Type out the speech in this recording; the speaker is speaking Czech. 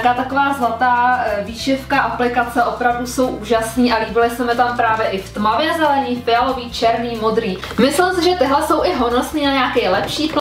nějaká taková zlatá výšivka, aplikace, opravdu jsou úžasný a líbily se mi tam právě i v tmavě zelený, fialový, černý, modrý. Myslím si, že tyhle jsou i honosný na nějaký lepší